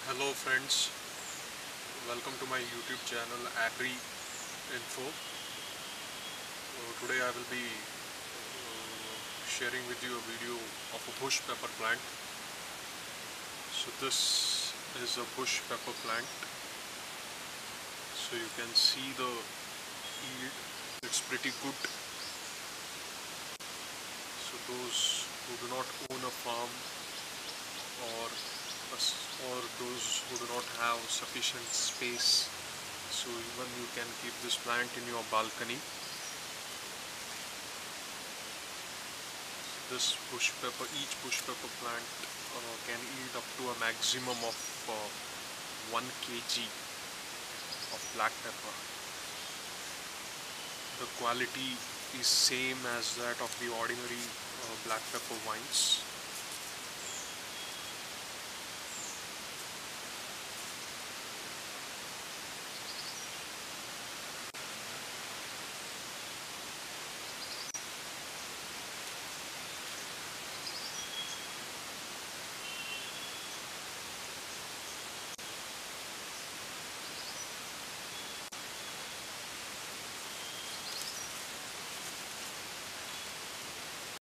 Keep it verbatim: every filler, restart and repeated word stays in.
Hello friends, welcome to my YouTube channel Agri Info. Uh, today I will be uh, sharing with you a video of a bush pepper plant. So this is a bush pepper plant. So you can see the yield, it's pretty good. So those who do not own a farm or or those who do not have sufficient space, so even you can keep this plant in your balcony. This bush pepper, each bush pepper plant uh, can yield up to a maximum of uh, one kilogram of black pepper. The quality is same as that of the ordinary uh, black pepper vines.